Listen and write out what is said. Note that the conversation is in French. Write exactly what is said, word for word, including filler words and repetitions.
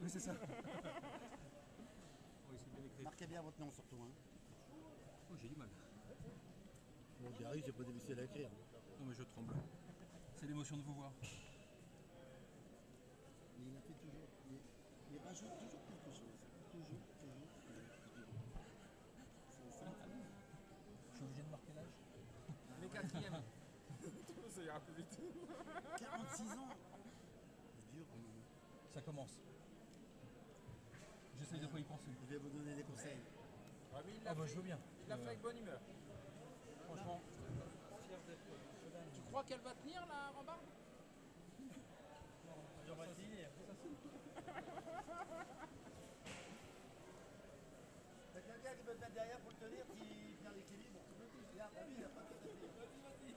Oui, c'est ça. Oui, c'est bien écrit. Marquez bien votre nom surtout. Hein. Oh, j'ai du mal. Bon, Gary, j'ai pas difficile à écrire. Non, mais je tremble. C'est l'émotion de vous voir. Mais il a fait toujours. Il, il rajoute toujours quelque chose. Toujours, toujours. toujours. C'est ça. Je suis obligé de marquer l'âge. Les quatrièmes. Ça ira plus vite. quarante-six ans. C'est dur quand même. Ça commence. J'essaye de pas y penser. Je vais vous donner des conseils. Ah, mais il Ah l'a bah fait, je veux bien. il l'a Euh, fait avec bonne humeur. Franchement. Tu crois qu'elle va tenir la rambarde? T'as quelqu'un qui peut te mettre derrière pour le tenir qui perd l'équilibre. Regarde, lui, il a pas de